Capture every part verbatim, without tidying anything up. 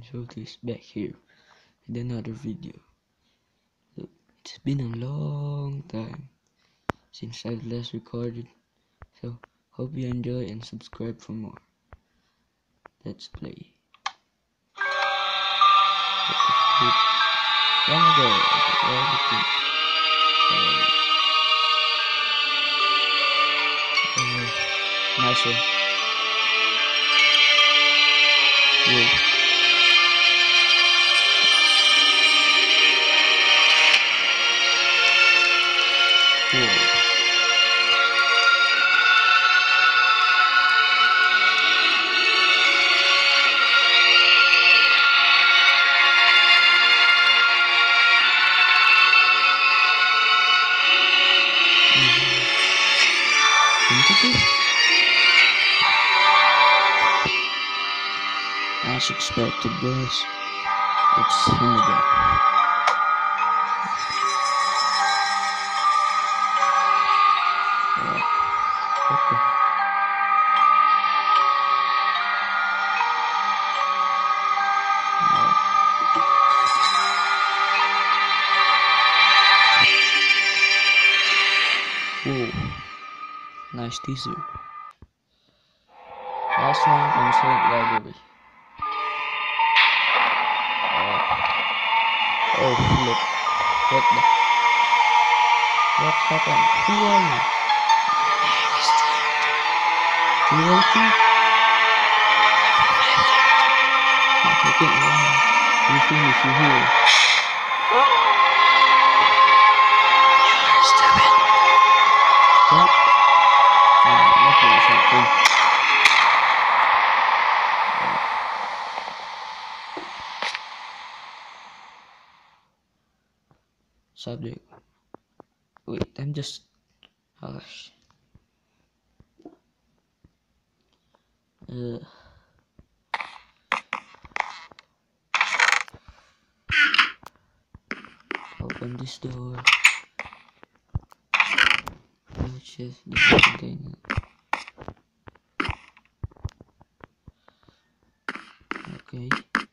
Shorty is back here with another video. Look, it's been a long time since I've last recorded, so hope you enjoy and subscribe for more. Let's play. Long ago, everything. Oh, nice one. Whoa. Whoa. As expected, guys, it's him again. Uh, okay. Uh, whoa, nice teaser. Last one on Saint Library. Oh flip, what the, what happened, who are you? Reality? I can't run, you finish you here. You're stupid. What? Oh, nothing is happening. Subject. Wait, I'm just. Hush. Uh. Open this door. Purchase the container. Okay.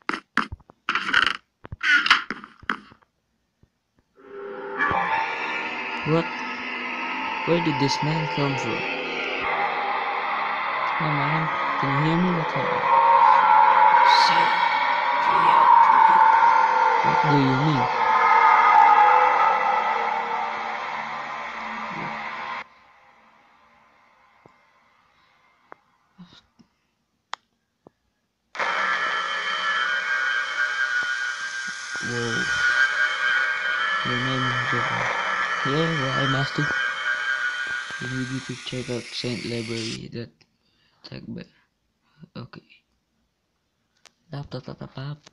What? Where did this man come from? Hey man, can you hear me? What happened? Say, what do you mean? Whoa. Your name is Joker. Hello, why master? We need you to check out Saint Library that tag back. Okay. Tap tap tap tap tap.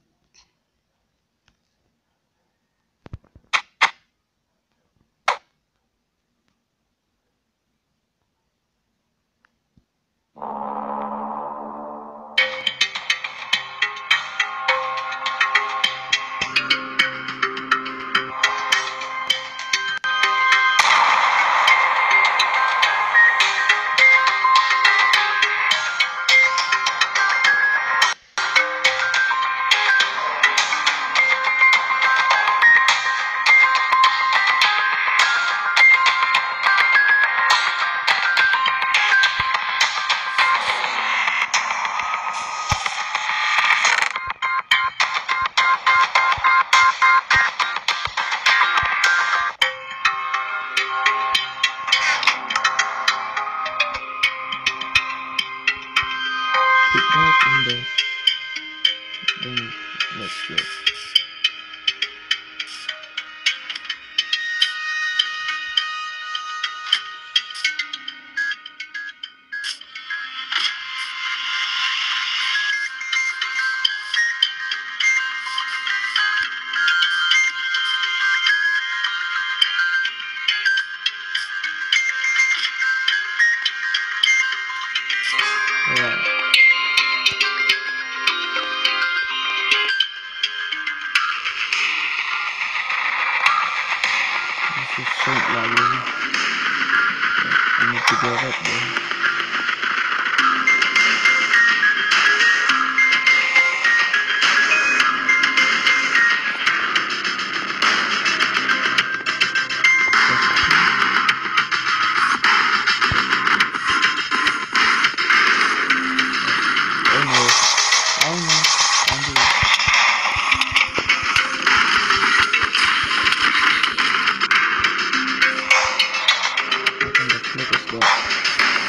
Pick up on the. Then let's go. Alright. This is Saint Library. I need to go up there. What is that?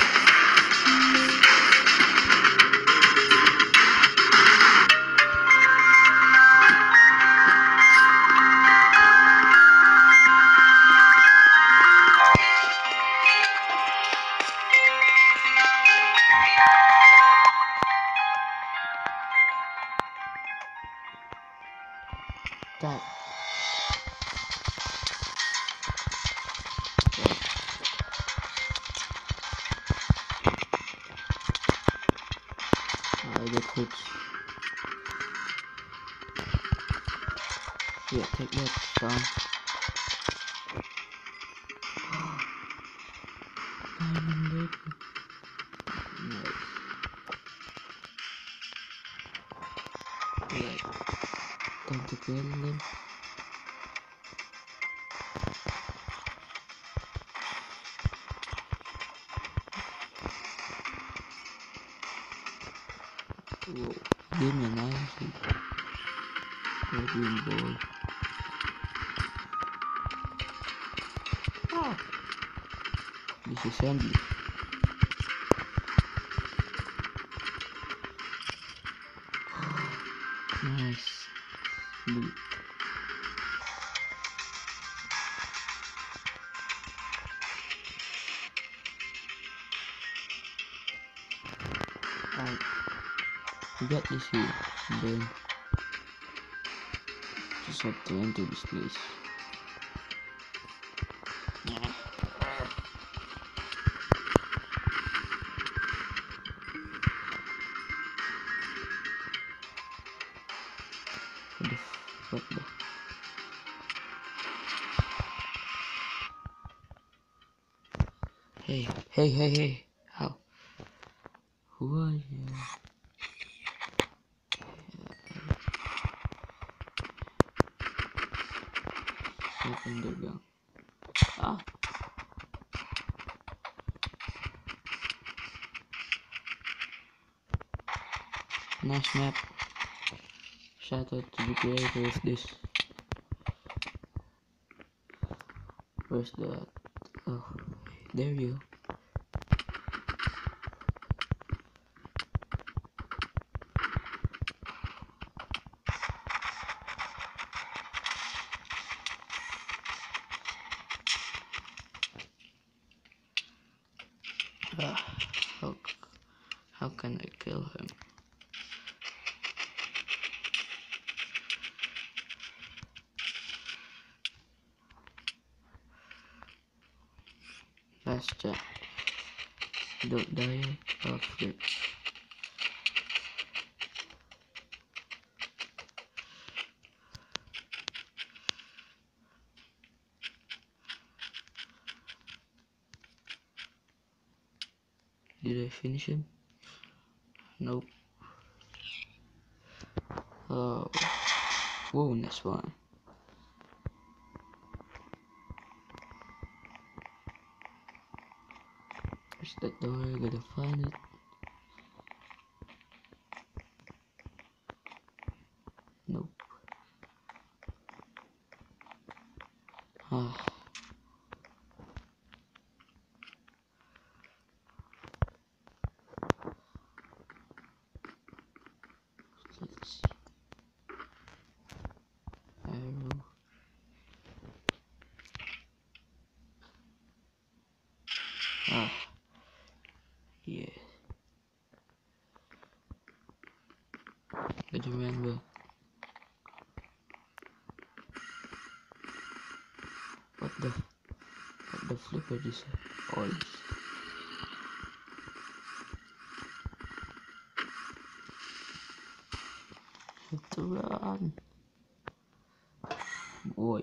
That. Uh, that hurts. Yeah, take that down. Diamond leg. Nice. Right. Time to kill them. Whoa. Give me an iron. No green ball. Ah. Disassembly. Nice. Loot. Alright. We got this here. And then just have to enter this place. What the f- what the Hey, hey, hey, hey. How? Who are you? Open the gun. Ah. Nice map. Shout out to the creator of this. Where's that? Oh, there you go. Ah, how, how can I kill him? Last check. Don't die. Oh, flip. Did I finish him? Nope. Oh. Whoa, nice one. Where's that door? I gotta find it. Nope. Ah. Let's see. Arrow. Ah. Yeah. But remember. What the? What the flipper is all this? Have to run. Boy.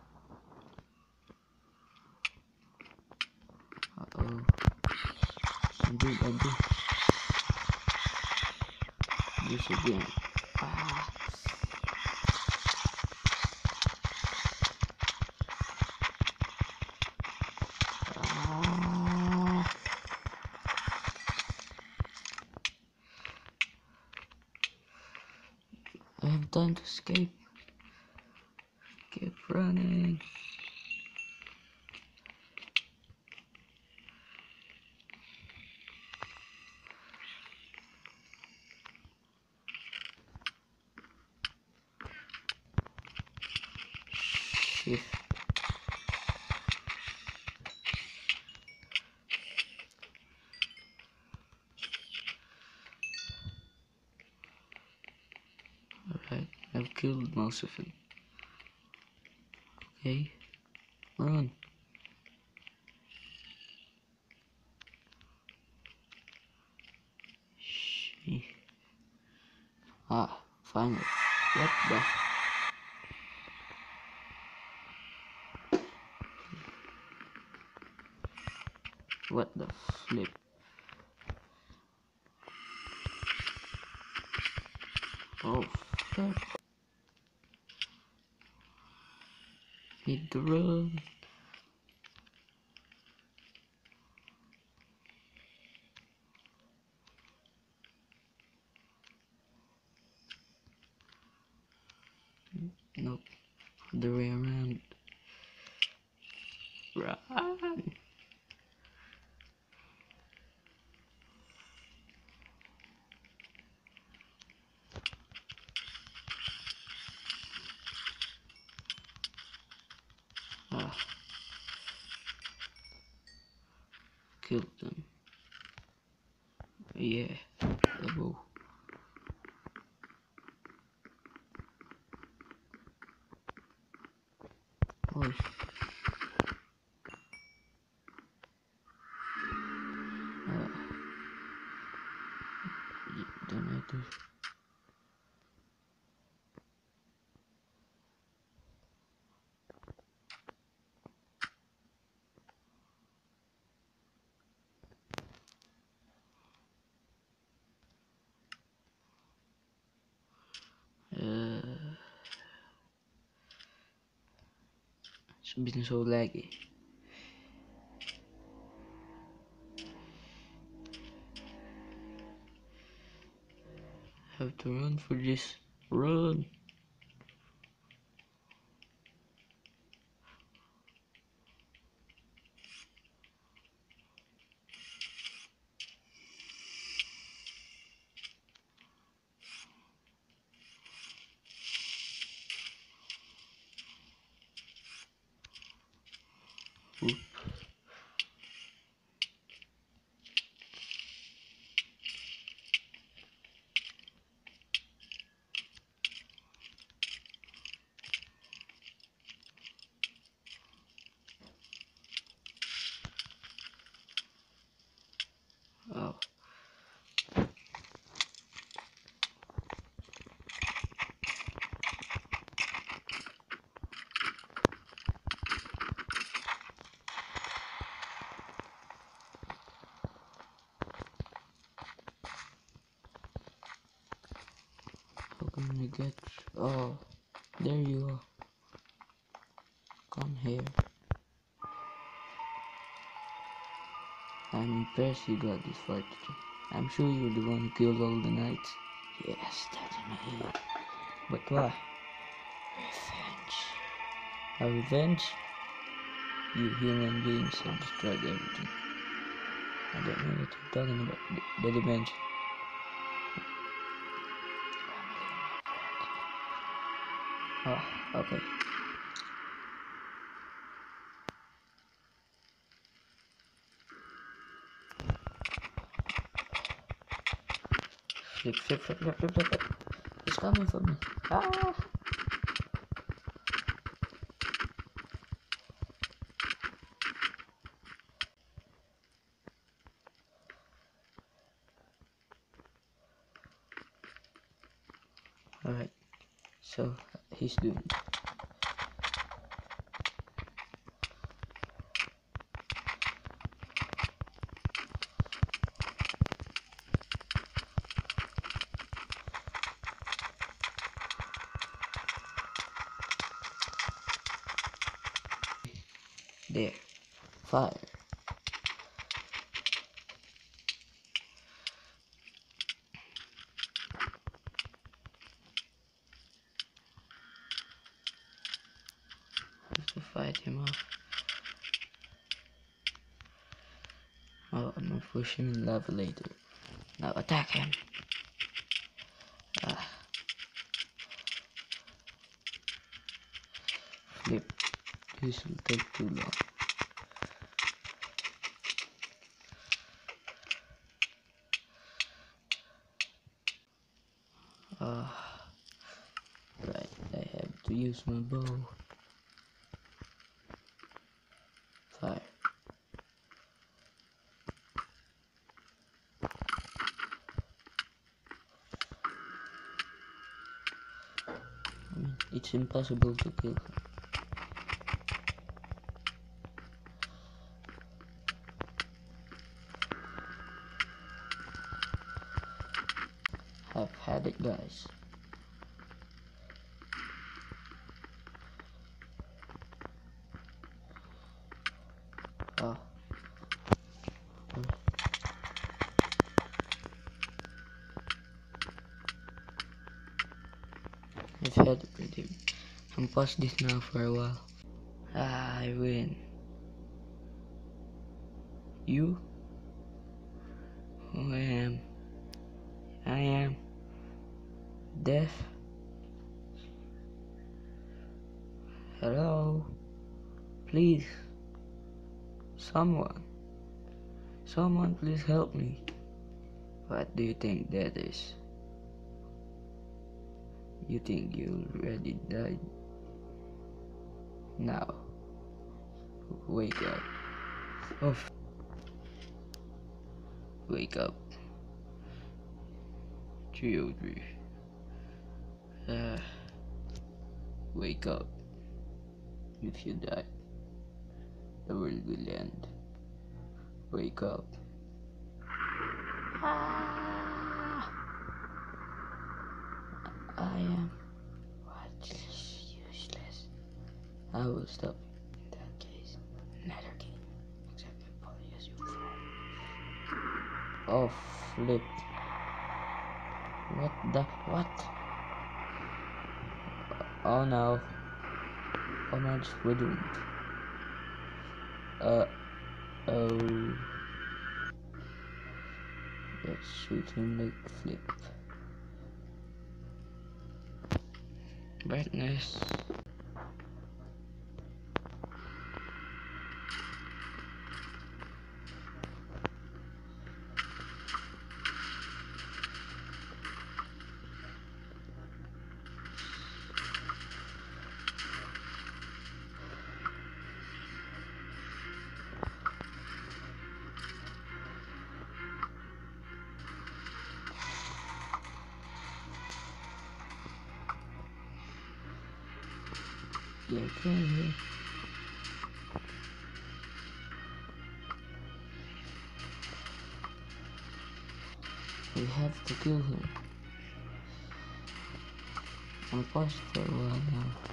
Uh oh. Undo, undo. This again. Ah. Ah. I have time to escape. Keep running. killed most of it. Okay, run. She. Ah, finally. What the? What the flip? Oh, fuck. Need to run. Nope. The way around. Run. Ah. Killed them. Yeah. The bow. Oh. Uh, don't have to. Uh, it's been so laggy. Have to run for this. Run. Oop. Oh. How can I get? Oh, there you are. Come here. I'm impressed you got this far today. I'm sure you're the one who killed all the knights. Yes, that's in my head. But why? Revenge. A revenge? You human beings have destroyed everything. I don't know what you're talking about. The, the revenge. Oh, okay. Flip, flip, flip, flip, flip, flip, flip. It's coming for me. Ah! Alright, so he's doing it. There. Fire. Have to fight him off. Oh, I'm gonna push him in lava later. Now attack him. Ah. Flip. This will take too long. Ah. Right. to use my bow. Fire. I mean, it's impossible to kill her. I've had it, guys. Ah. I've had it with him. I'm past this now for a while. Ah, I win. You? Who I am? I am deaf. Hello? Please. Someone. Someone please help me. What do you think that is? You think you already died? Now, wake up. Oh, wake up. three oh three. Uh, wake up. If you die, the world will end. Wake up. Ah, I am worthless, useless. I will stop in that case. Another game. Except my body as you fall. Oh, flip. What the? What? Oh no. Oh no, we're doomed. Uh oh. Let's shoot him like flip. Brightness. Yeah, come here. We have to kill him. I'm past for a while now.